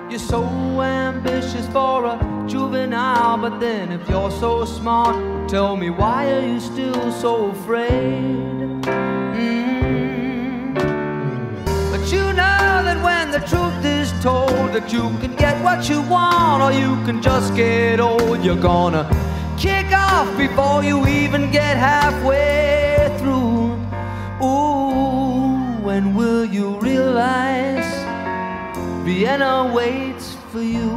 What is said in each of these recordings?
You're so ambitious for a juvenile, but then if you're so smart, tell me, why are you still so afraid? But you know that when the truth is told, that you can get what you want or you can just get old. You're gonna kick off before you even get halfway through. Ooh, when will you realize Vienna waits for you?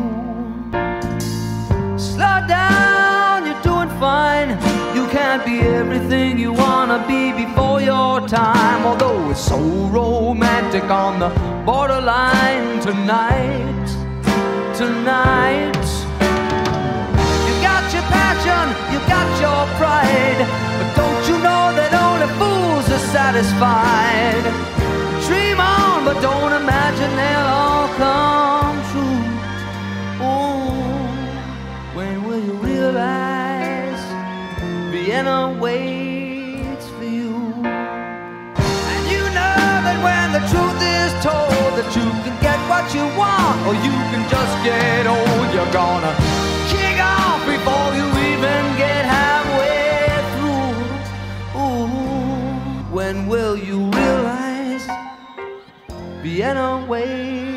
Slow down, you're doing fine. You can't be everything you wanna be before your time. Although it's so romantic on the borderline tonight, tonight. You got your passion, you got your pride, but don't you know that only fools are satisfied? Dream on, but don't imagine they'll all come true. Oh, when will you realize Vienna waits for you? And you know that when the truth is told, that you can get what you want or you can just get old. You're gonna kick off before you even get halfway through. Ooh, when will you realize Vienna waits?